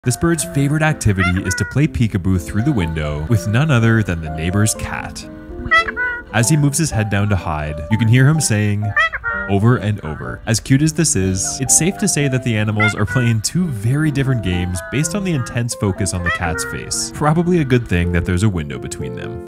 This bird's favorite activity is to play peekaboo through the window with none other than the neighbor's cat. As he moves his head down to hide, you can hear him saying over and over. As cute as this is, it's safe to say that the animals are playing two very different games based on the intense focus on the cat's face. Probably a good thing that there's a window between them.